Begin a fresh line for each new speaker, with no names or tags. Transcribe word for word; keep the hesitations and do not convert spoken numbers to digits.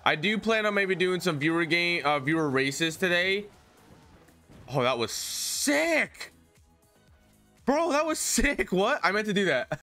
I do plan on maybe doing some viewer game, uh, viewer races today. Oh, that was sick, bro. That was sick. What? I meant to do that.